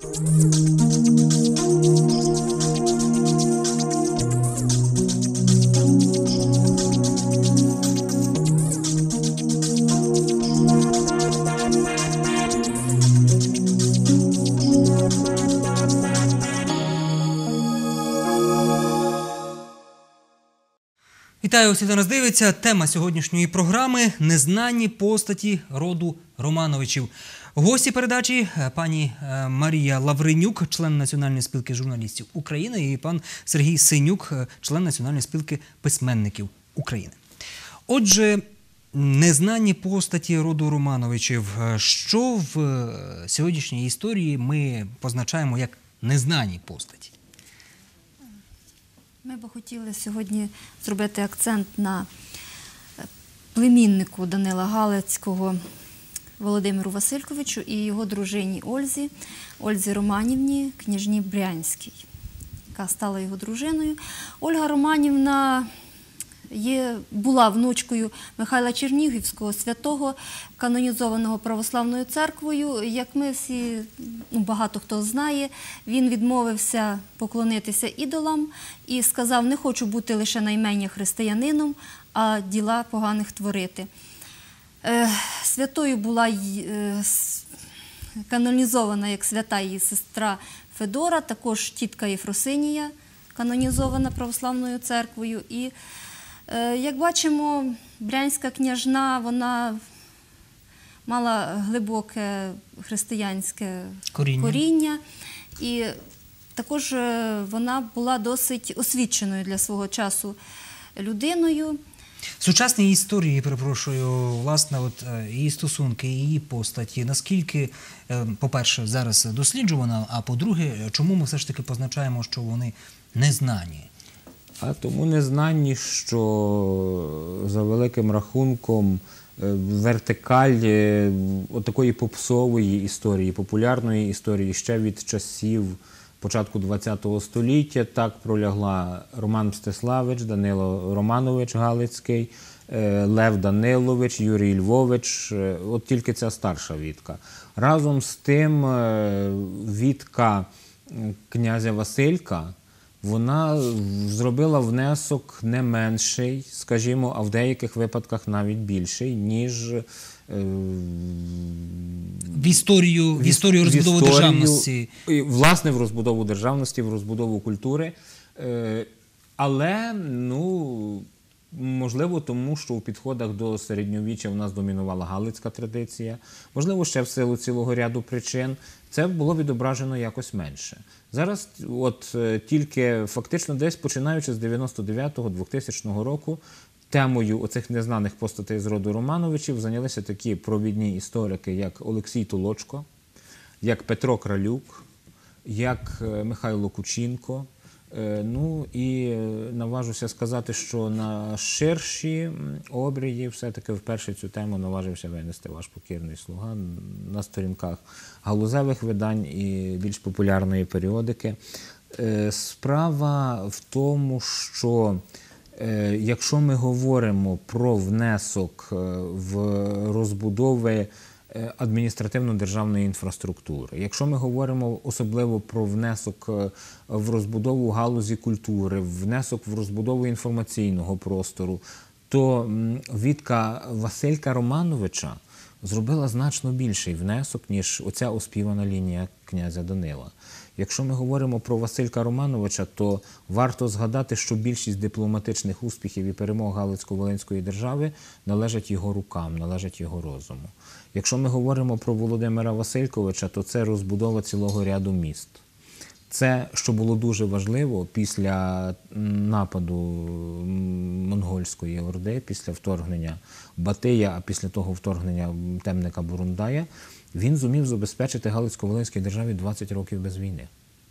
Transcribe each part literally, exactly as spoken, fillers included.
Вітаю усіх, хто нас дивиться. Тема сьогоднішньої програми – незнані постаті роду Романовичів. Гості передачі – пані Марія Лавренюк, член Національної спілки журналістів України, і пан Сергій Синюк, член Національної спілки письменників України. Отже, незнані постаті роду Романовичів. Що в сьогоднішній історії ми позначаємо як незнані постаті? Ми б хотіли сьогодні зробити акцент на племіннику Данила Галицького Володимиру Васильковичу і його дружині Ользі, Ользі Романівні, княжні Брянській, яка стала його дружиною. Ольга Романівна є, була внучкою Михайла Чернігівського, святого, канонізованого православною церквою. Як ми всі, ну, багато хто знає, він відмовився поклонитися ідолам і сказав: не хочу бути лише наймення християнином, а діла поганих творити. Е, святою була е, канонізована як свята її сестра Федора, також тітка Єфросинія, канонізована православною церквою. І як бачимо, Брянська княжна, вона мала глибоке християнське коріння. коріння, і також вона була досить освіченою для свого часу людиною. В сучасній історії, перепрошую, власне, от її стосунки, її постаті, наскільки, по-перше, зараз досліджувана, а по-друге, чому ми все ж таки позначаємо, що вони незнані? А тому незнані, що за великим рахунком вертикаль такої попсової історії, популярної історії ще від часів початку ХХ століття так пролягла Роман Мстиславич, Данило Романович Галицький, Лев Данилович, Юрій Львович, от тільки ця старша вітка. Разом з тим вітка князя Василька, вона зробила внесок не менший, скажімо, а в деяких випадках навіть більший, ніж е, в історію, в історію розбудову в історію, державності. Власне, в розбудову державності, в розбудову культури. Е, але, ну, можливо, тому що у підходах до середньовіччя в нас домінувала галицька традиція, можливо, ще в силу цілого ряду причин, це було відображено якось менше. Зараз от тільки фактично десь починаючи з дев'яносто дев'ятого - двохтисячного року темою оцих незнаних постатей з роду Романовичів зайнялися такі провідні історики, як Олексій Толочко, як Петро Кралюк, як Михайло Кучінко. Ну і наважуся сказати, що на ширші обрії все-таки вперше цю тему наважився винести ваш покірний слуга на сторінках галузевих видань і більш популярної періодики. Справа в тому, що якщо ми говоримо про внесок в розбудови адміністративно-державної інфраструктури. Якщо ми говоримо особливо про внесок в розбудову галузі культури, внесок в розбудову інформаційного простору, то вітка Василька Романовича зробила значно більший внесок, ніж оця оспівана лінія князя Данила. Якщо ми говоримо про Василька Романовича, то варто згадати, що більшість дипломатичних успіхів і перемог Галицько-Волинської держави належать його рукам, належать його розуму. Якщо ми говоримо про Володимира Васильковича, то це розбудова цілого ряду міст. Це, що було дуже важливо після нападу монгольської орди, після вторгнення Батия, а після того вторгнення темника Бурундая, він зумів забезпечити Галицько-Волинській державі двадцять років без війни.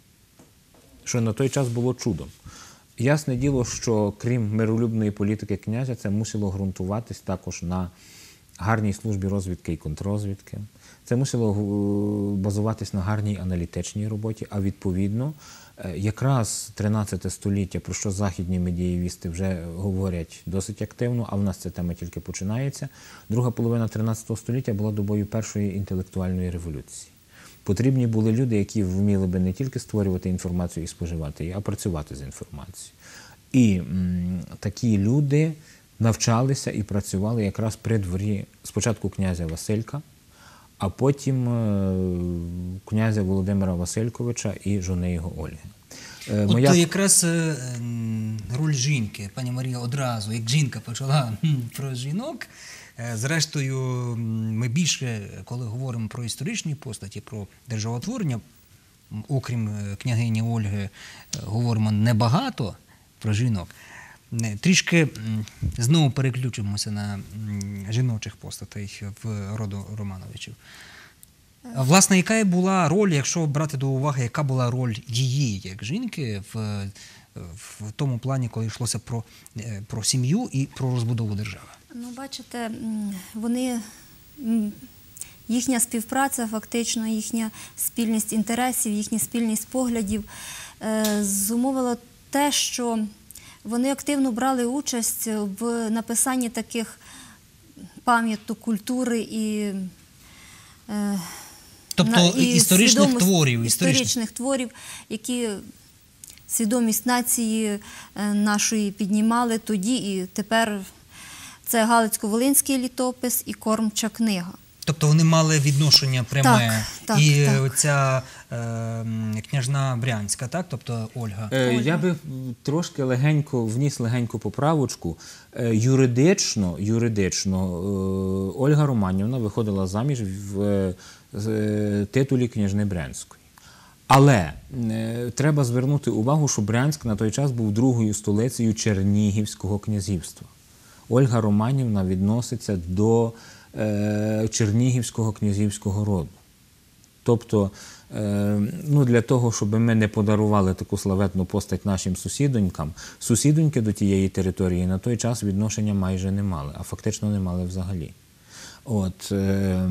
Що на той час було чудом. Ясне діло, що крім миролюбної політики князя, це мусило ґрунтуватись також на гарній службі розвідки і контррозвідки. Це мусило базуватись на гарній аналітичній роботі, а відповідно, якраз тринадцяте століття, про що західні медієвісти вже говорять досить активно, а в нас ця тема тільки починається, друга половина тринадцятого століття була добою першої інтелектуальної революції. Потрібні були люди, які вміли би не тільки створювати інформацію і споживати її, а працювати з інформацією. І м, такі люди навчалися і працювали якраз при дворі спочатку князя Василька, а потім е, князя Володимира Васильковича і жони його Ольги. Е, От моя- якраз е, м, роль жінки, пані Марія, одразу, як жінка почала м, про жінок, е, зрештою, м, ми більше, коли говоримо про історичні постаті, про державотворення, м, окрім е, княгині Ольги, е, говоримо небагато про жінок. Не, Трішки м, знову переключимося на м, жіночих постатей в роду Романовичів. А, Власне, яка була роль, якщо брати до уваги, яка була роль її як жінки в, в тому плані, коли йшлося про, е, про сім'ю і про розбудову держави? Ну, бачите, м, вони, м, їхня співпраця, фактично, їхня спільність інтересів, їхня спільність поглядів е, зумовила те, що вони активно брали участь в написанні таких пам'яток культури і е, Тобто на- і історичних свідомість- творів, історичних. історичних творів, які свідомість нації е, нашої піднімали тоді і тепер. Це Галицько-Волинський літопис і Кормча книга. Тобто вони мали відношення пряме. Так, так, і так. оця е, м, княжна Брянська, так? Тобто Ольга. Е, Ольга. Я би трошки легенько вніс легеньку поправочку. Е, Юридично, юридично е, Ольга Романівна виходила заміж в е, з, е, титулі княжни Брянської. Але е, треба звернути увагу, що Брянськ на той час був другою столицею Чернігівського князівства. Ольга Романівна відноситься до е, Чернігівського князівського роду. Тобто, е, ну, для того, щоб ми не подарували таку славетну постать нашим сусідонькам, сусідоньки до тієї території на той час відношення майже не мали, а фактично не мали взагалі. От, е,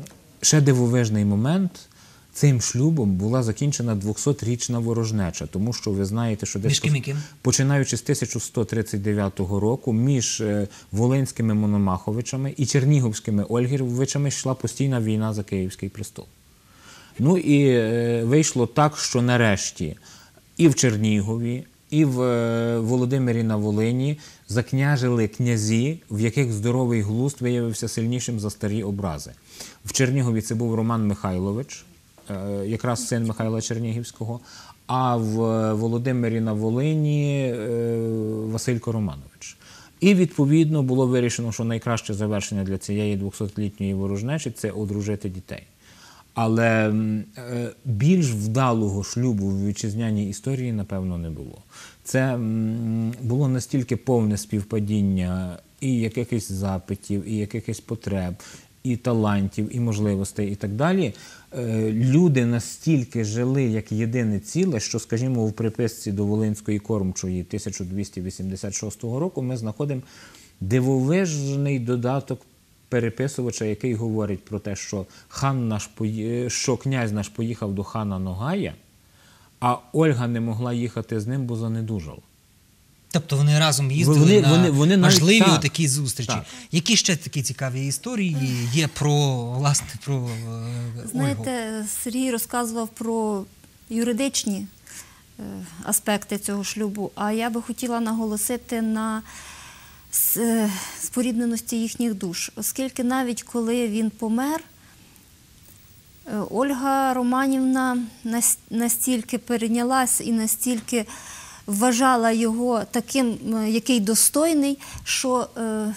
ще дивовижний момент. Цим шлюбом була закінчена двохсотрічна ворожнеча, тому що ви знаєте, що десь Між ким і ким? починаючи з тисяча сто тридцять дев'ятого року між е, Волинськими Мономаховичами і Чернігівськими Ольгівичами йшла постійна війна за Київський престол. Ну і е, вийшло так, що нарешті і в Чернігові, і в е, Володимирі на Волині закняжили князі, в яких здоровий глузд виявився сильнішим за старі образи. В Чернігові це був Роман Михайлович, е, якраз син Михайла Чернігівського, а в Володимирі на Волині е, Василько Романович. І, відповідно, було вирішено, що найкраще завершення для цієї двохсотлітньої ворожнечі – це одружити дітей. Але м, е, більш вдалого шлюбу в вітчизняній історії, напевно, не було. Це м, було настільки повне співпадіння і якихось запитів, і якихось потреб, і талантів, і можливостей, і так далі. Е, люди настільки жили як єдине ціле, що, скажімо, в приписці до Волинської Кормчої тисяча двісті вісімдесят шостого року ми знаходимо дивовижний додаток переписувача, який говорить про те, що хан наш пої- що князь наш поїхав до хана Ногая, а Ольга не могла їхати з ним, бо занедужала. Тобто вони разом їздили Вони- на вони- вони навіть- важливі так, такі зустрічі. так. Які ще такі цікаві історії є про, власне, про е, Ольгу? Знаєте, Сергій розказував про юридичні е, аспекти цього шлюбу, а я би хотіла наголосити на с- е, спорідненості їхніх душ, оскільки навіть коли він помер, е, Ольга Романівна нас- настільки перейнялась і настільки вважала його таким, е, який достойний, що е,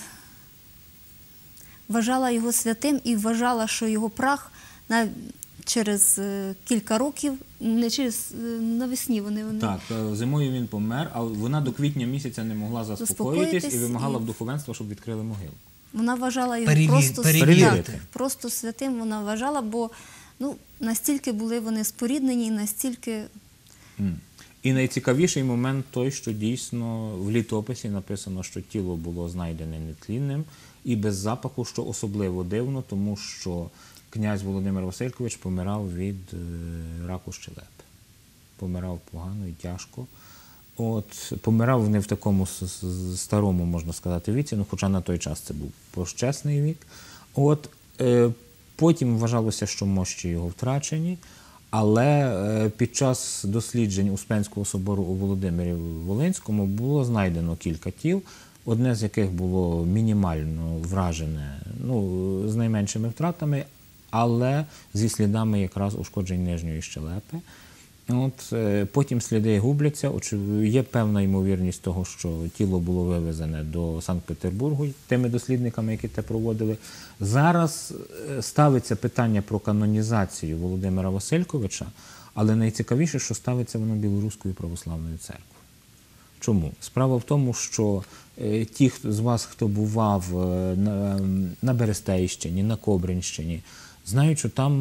вважала його святим і вважала, що його прах на, через е, кілька років, не через е, навесні вони, вони Так, е, зимою він помер, а вона до квітня місяця не могла заспокоїтись і Заспокоїтись вимагала і- в духовенства, щоб відкрили могилу. вона вважала його Перевір- просто, перевірити. так, просто святим. Вона вважала, бо ну, настільки були вони споріднені, і настільки М. І найцікавіший момент той, що дійсно в літописі написано, що тіло було знайдене нетлінним і без запаху, що особливо дивно, тому що князь Володимир Василькович помирав від е, раку щелепи. Помирав погано і тяжко. От, помирав не в такому с- с- старому, можна сказати, віці, ну, хоча на той час це був почесний вік. От, е, Потім вважалося, що мощі його втрачені, але е, під час досліджень Успенського собору у Володимирі Волинському було знайдено кілька тіл, одне з яких було мінімально вражене, ну, з найменшими втратами, але зі слідами якраз ушкоджень нижньої щелепи. От, е, потім сліди губляться, Очев- є певна ймовірність того, що тіло було вивезене до Санкт-Петербургу тими дослідниками, які те проводили. Зараз е, ставиться питання про канонізацію Володимира Васильковича, але найцікавіше, що ставиться воно Білоруською православною церквою. Чому? Справа в тому, що е, ті хто, з вас, хто бував е, на, на Берестейщині, на Кобринщині, знають, що там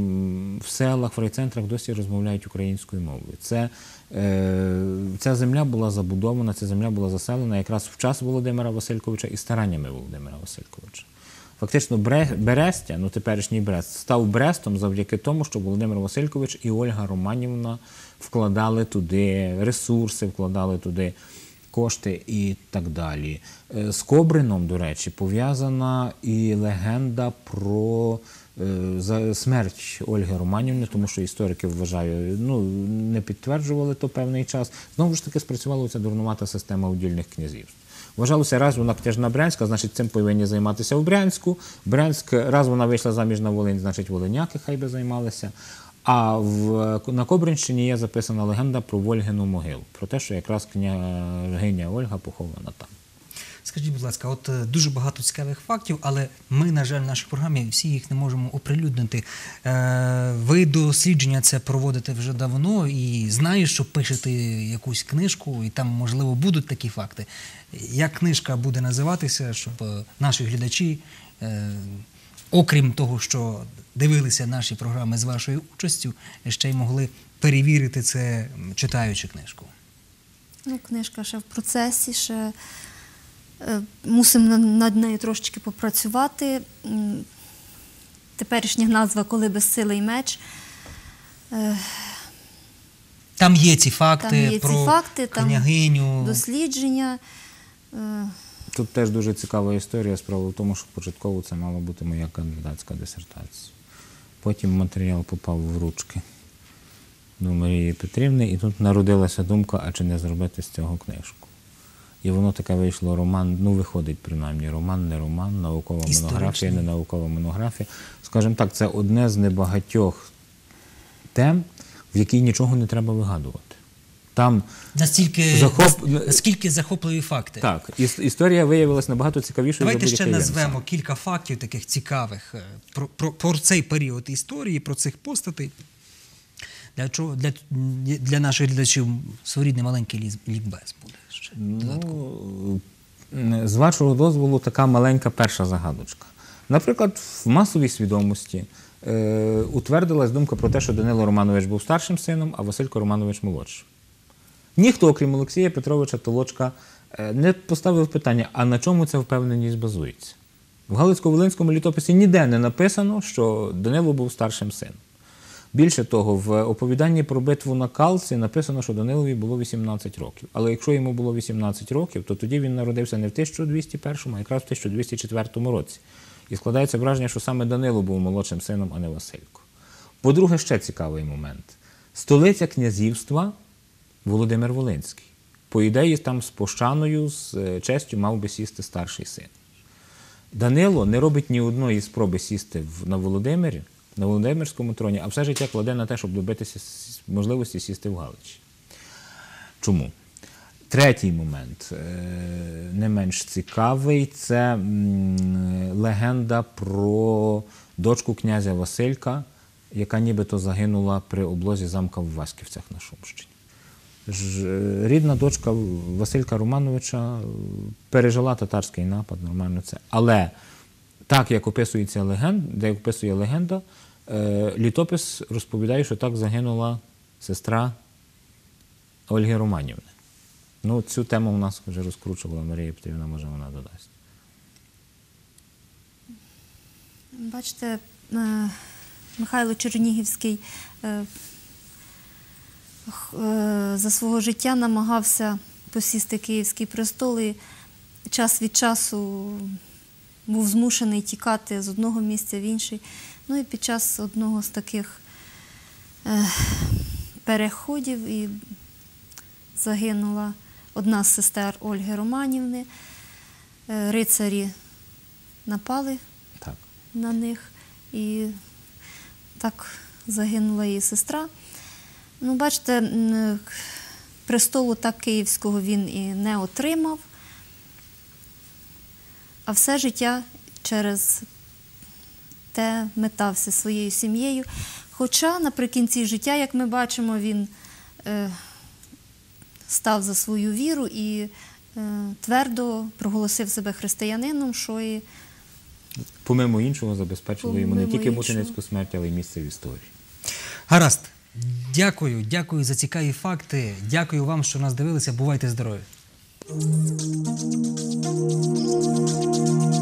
в селах, в райцентрах досі розмовляють українською мовою. Це, е, ця земля була забудована, ця земля була заселена якраз в час Володимира Васильковича і стараннями Володимира Васильковича. Фактично Бре- Берестя, ну теперішній Брест, став Брестом завдяки тому, що Володимир Василькович і Ольга Романівна вкладали туди ресурси, вкладали туди кошти і так далі. Е, З Кобрином, до речі, пов'язана і легенда про е, за смерть Ольги Романівни, тому що історики, вважаю, ну, не підтверджували то певний час. Знову ж таки спрацювала ця дурнувата система удільних князівств. Вважалося, раз вона княжна Брянська, значить цим повинні займатися в Брянську. Брянськ, раз вона вийшла заміж на Волинь, значить волиняки хай би займалися. А в, на Кобринщині є записана легенда про Вольгину могилу, про те, що якраз княгиня Ольга похована там. Скажіть, будь ласка, от е, дуже багато цікавих фактів, але ми, на жаль, в нашій програмі всі їх не можемо оприлюднити. Е, ви дослідження це проводите вже давно і знаю, що пишете якусь книжку, і там, можливо, будуть такі факти. Як книжка буде називатися, щоб е, наші глядачі, е, окрім того, що дивилися наші програми з вашою участю, ще й могли перевірити це, читаючи книжку? Ну, книжка ще в процесі, ще е, мусимо на- над нею трошечки попрацювати. М, Теперішня назва «Коли безсилий меч». Е, Там є ці факти Там є ці про факти, там княгиню. дослідження. Е, Тут теж дуже цікава історія. Справа в тому, що початково це мала бути моя кандидатська дисертація. Потім матеріал попав в ручки до Марії Петрівни, і тут народилася думка, а чи не зробити з цього книжку. І воно таке вийшло роман, ну виходить принаймні роман, не роман, наукова Історичний. монографія, не наукова монографія. Скажімо так, це одне з небагатьох тем, в якій нічого не треба вигадувати. Там Настільки, Захоп- наскільки захопливі факти. так, іс- історія виявилася набагато цікавішою за Давайте будь-яке ще я назвемо написав. кілька фактів таких цікавих е, про, про, про цей період історії, про цих постатей. Для, чого, для, для наших глядачів своєрідний маленький ліз- лікбез буде ще додатково. Ну, з вашого дозволу, така маленька перша загадочка. Наприклад, в масовій свідомості е, утвердилась думка про те, що Данило Романович був старшим сином, а Василько Романович молодшим. Ніхто, окрім Олексія Петровича Толочка, е, не поставив питання, а на чому ця впевненість базується. В Галицько-Волинському літописі ніде не написано, що Данило був старшим сином. Більше того, в оповіданні про битву на Калці написано, що Данилові було вісімнадцять років. Але якщо йому було вісімнадцять років, то тоді він народився не в тисяча двісті першому, а якраз в тисяча двісті четвертому році. І складається враження, що саме Данило був молодшим сином, а не Василько. По-друге, ще цікавий момент. Столиця князівства – Володимир Волинський. По ідеї, там з пощаною, з е, честю мав би сісти старший син. Данило не робить ні одної спроби сісти в- на Володимирі, на Володимирському троні, а все життя кладе на те, щоб добитися с- можливості сісти в Галичі. Чому? Третій момент, е, не менш цікавий, це м, легенда про дочку князя Василька, яка нібито загинула при облозі замка в Васьківцях на Шумщині. Ж- Рідна дочка Василька Романовича пережила татарський напад, нормально це. Але так, як описується легенда, як описує легенда, е, літопис розповідає, що так загинула сестра Ольги Романівни. Ну, цю тему у нас вже розкручувала Марія Петрівна, може вона додасть. Бачите, е, Михайло Чернігівський е, х- е, за свого життя намагався посісти Київський престол і час від часу був змушений тікати з одного місця в інший. Ну і під час одного з таких е, переходів і загинула одна з сестер Ольги Романівни. Е, рицарі напали Так. на них, і так загинула її сестра. Ну, бачите, м, престолу так київського він і не отримав, а все життя через те метався своєю сім'єю. Хоча наприкінці життя, як ми бачимо, він е, став за свою віру і е, твердо проголосив себе християнином, що і Помимо іншого, забезпечило йому не Помимо тільки іншого. мученицьку смерть, але й місце в історії. Гаразд. Дякую, дякую за цікаві факти. Дякую вам, що нас дивилися. Бувайте здорові.